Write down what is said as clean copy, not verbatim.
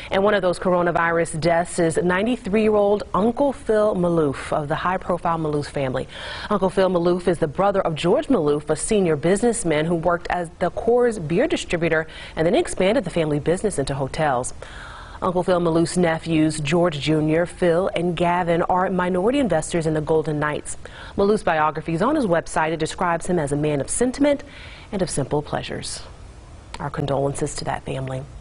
And one of those coronavirus deaths is 93-year-old Uncle Phil Maloof of the high-profile Maloof family. Uncle Phil Maloof is the brother of George Maloof, a senior businessman who worked as the Coors beer distributor and then expanded the family business into hotels. Uncle Phil Maloof's nephews, George Jr., Phil, and Gavin, are minority investors in the Golden Knights. Maloof's biography is on his website. It describes him as a man of sentiment and of simple pleasures. Our condolences to that family.